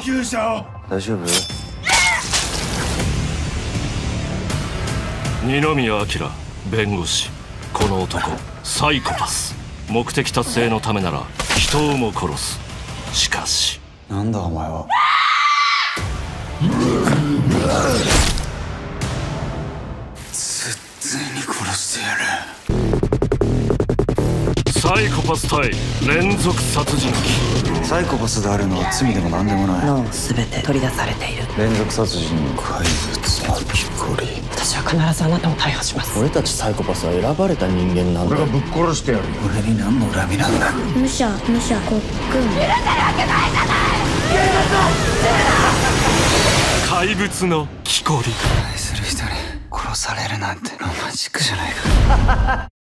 急車を。 大丈夫？ 二宮明弁護士。この男サイコパス。目的達成のためなら人をも殺す。しかしなんだお前は。絶対に殺してやる。 サイコパス対連続殺人鬼。 サイコパスであるのは罪でも何でもない。 脳を全て取り出されている。 連続殺人の怪物のキコリ。 私は必ずあなたを逮捕します。 俺たちサイコパスは選ばれた人間なんだ。 俺がぶっ殺してやるよ。 俺に何の恨みなんだ。 むしゃこっくん。許せるわけないじゃない。 怪物のキコリ。 愛する人に殺されるなんてロマンチックじゃないか。